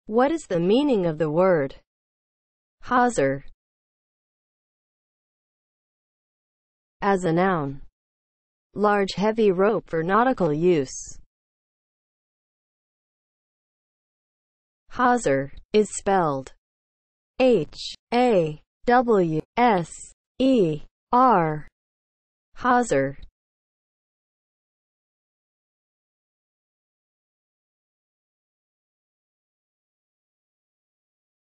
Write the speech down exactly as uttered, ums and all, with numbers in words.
What is the meaning of the word HAWSER as a noun? Large heavy rope for nautical use. HAWSER is spelled H A W S E R. HAWSER